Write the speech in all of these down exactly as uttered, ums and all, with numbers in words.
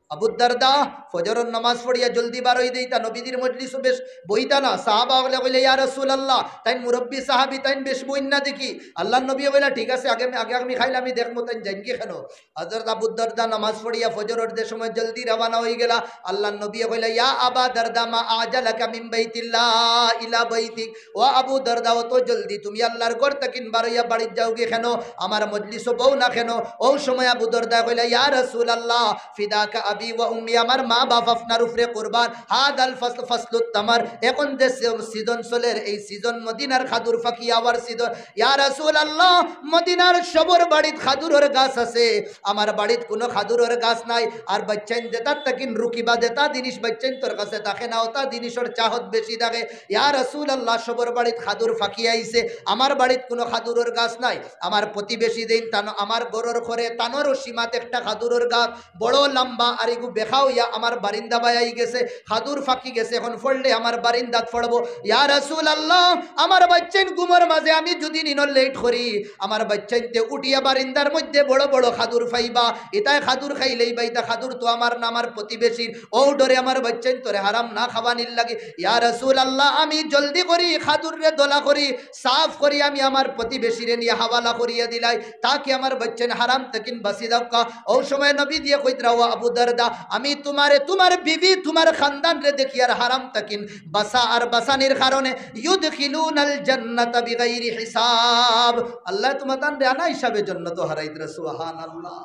আবু দারদা ফজরের নামাজ পড়িয়া জলদি বার হই দেইতা নবীজির মজলিস বেশ বইতা না সাহাবা বলে কইলে ইয়া রাসূলুল্লাহ তাই মুরব্বী সাহাবী তাই বেশ বইন না দেখি আল্লাহর নবী বলে ঠিক আছে আগে আগে আমি খাইলে আমি দেখমু তাই জানি কি কেন হযরত আবু দারদা নামাজ পড়িয়া ফজরের যে সময় জলদি রওনা হই গেলা আল্লাহর নবী কইলে ইয়া আবা দারদা মা আজালাকা মিন বাইতিল্লাহ ইলা বাইতিক ও আবু দারদা তো জলদি তুমি আল্লাহর ঘর থেকে বার হইয়া বাড়ি যাও গে কেন আমার মজলিসও বউ না কেন ও সময় আবু দারদা কইলে ইয়া রাসূলুল্লাহ ফিদাকা আবি ওয়া উম্মি আমার মা বাবা আপনার উপরে কুরবান হাদাল ফাসল ফাসলুত তামার এখন যে সিজন চলের এই সিজন মদিনার খাদুর ফাকি আওয়ার সিজন ইয়া রাসূলুল্লাহ মদিনার সবর বাড়িত খাদুরের গাছ আছে আমার বাড়িত কোনো খাদুরের গাছ নাই আর বাচ্চাইন যেটা তাকিন রুকিবা দেতা জিনিস বাচ্চাইন তোর কাছে থাকে না ওটা জিনিসের চাহত বেশি থাকে ইয়া রাসূলুল্লাহ সবর বাড়িত খাদুর ফাকি আইছে আমার বাড়িত কোনো খাদুরের গাছ নাই আমার প্রতিবেশী দিন তান আমার গরর ঘরে তানোরও সীমাতে একটা খাদুরের গাছ বড় লম্বা আর এগু বেখাও ইয়া আমার বারিন্দা বায়াই গেছে খাদুর ফাঁকি গেছে এখন ফললে আমার বারিন্দাত ফড়বো ইয়া রাসূলুল্লাহ আমার বাচ্চাইন ঘুমের মাঝে আমি যদি নিন লেট করি আমার বাচ্চাইনতে উঠিয়া বারিন্দার মধ্যে বড় বড় খাদুর ফাইবা এটাই খাদুর খাইলেই বাইতা খাদুর তো আমার না আমার প্রতিবেশীর ও ডরে আমার বাচ্চাইন তোরে হারাম না খাওয়ানির লাগে ইয়া রাসূলুল্লাহ আমি জলদি করি খাদুর রে দোলা করি সাফ করি আমি আমার প্রতিবেশীরে নিয়ে হাওয়ালা করিয়া দিলাই তাকে আমার বাচ্চাইন হারাম তকিন বাসি দাও ও সময় নবী দিয়ে কইতরাও আবু দারদা আমি তোমারে তোমার বিবি তোমার খানদান রে দেখি আর হারাম তাকিন বাসা আর বাসানির কারণে ইউদখিলুনাল জান্নাতা বিগাইরি হিসাব আল্লাহ তোমাতান রে আনা হিসাবে জান্নাত হারাইত রে সুবহানাল্লাহ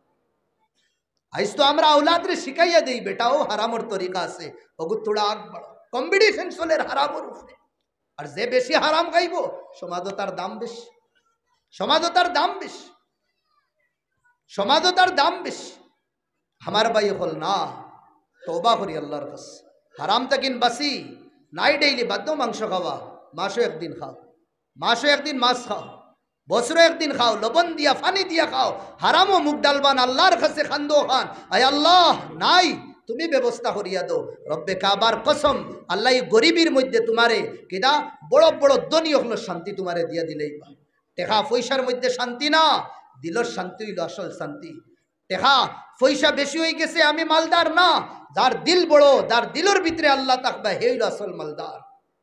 আইস তো আমরা আওলাদ রে শিখাইয়া দেই বেটা ও হারামর তরিকা আছে ওগু তোড়া আগ বড় কম্পিটিশন চলে হারামর উপরে আর যে বেশি হারাম খাইবো সমাজতার দাম বেশি সমাজতার দাম বেশি সমাজতার দাম বেশি আমার ভাই হল না তওবা করি আল্লাহর কাছে হারাম তাকিন বাসি নাই ডেইলি বাদ্য মাংস খাওয়া মাসও একদিন খাও মাসও একদিন মাছ খাও বছরে একদিন খাও লবণ দিয়া পানি দিয়া খাও হারামও মুখ ডালবান আল্লাহর কাছে খান্দো খান আয় আল্লাহ নাই তুমি ব্যবস্থা করিয়া দো রব্বে কাবার কসম আল্লাহ গরিবীর মধ্যে তোমারে কিদা বড় বড় ধনী হলো শান্তি তোমারে দিয়া দিলেই পায় টেকা পয়সার মধ্যে শান্তি না দিলর শান্তি হইল আসল শান্তি টেকা পয়সা বেশি হয়ে গেছে আমি মালদার না যার দিল বড় যার দিলর ভিতরে আল্লাহ তাকবা হে হইল আসল মালদার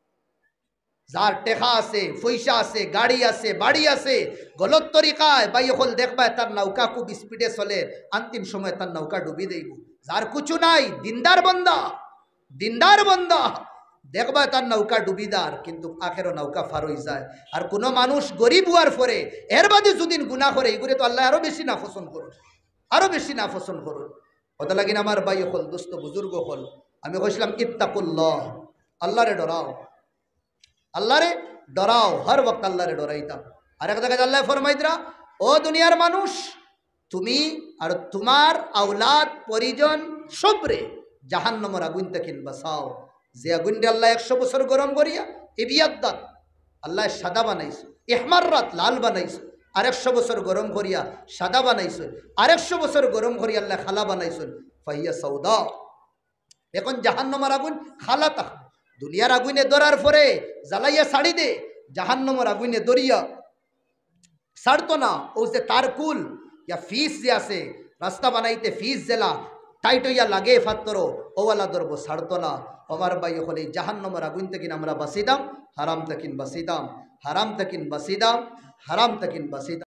যার টেকা আছে পয়সা আছে গাড়ি আছে বাড়ি আছে গলত তরিকায় বাই হল দেখবা তার নৌকা খুব স্পিডে চলে অন্তিম সময় তার নৌকা ডুবি দেব যার কিছু নাই দিনদার বন্দা দিনদার বন্দা দেখবা তার নৌকা ডুবিদার কিন্তু আখেরও নৌকা ফার হয়ে যায় আর কোনো মানুষ গরিব হওয়ার পরে এর বাদে যদিন গুণা করে এগুলো তো আল্লাহ আরো বেশি না পছন্দ করুন আরো বেশি না পছন্দ করুন কত লাগিন আমার ভাই হল দোস্ত বুজুর্গ হল আমি কইছিলাম ইত্তাকুল্লাহ আল্লাহরে ডরাও আল্লাহরে ডরাও হর বক্ত আল্লাহরে ডরাইতাম আর এক জায়গায় আল্লাহ ফরমাইতরা ও দুনিয়ার মানুষ তুমি আর তোমার আওলাদ পরিজন সবরে জাহান্নামের আগুন থেকে বাঁচাও যে আগুনটা আল্লাহ একশো বছর গরম করিয়া ইবিয়াদ্দাত আল্লাহ সাদা বানাইছো ইহমাররাত লাল বানাইছো আর একশো বছর গরম করিয়া সাদা বানাইছো আর একশো বছর গরম করিয়া আল্লাহ খালা বানাইছো ফাইয়া সৌদা এখন জাহান্নামের আগুন খালা তাক দুনিয়ার আগুনে ধরার পরে জ্বালাইয়া ছাড়ি দে জাহান্নামের আগুনে দরিয়া ছাড়তো না ও যে তার কুল ইয়া ফিস যে আছে রাস্তা বানাইতে ফিস জেলা টাইট হইয়া লাগে ফাত্তরো ওওয়ালা ধরবো ছাড়তো না আমার ভাই হলে জাহান্নামের আগুন থেকে আমরা বাঁচিতাম হারাম তাকিন বাঁচিতাম হারাম তাকিন বাঁচিতাম হারাম তাকিন বাঁচিতাম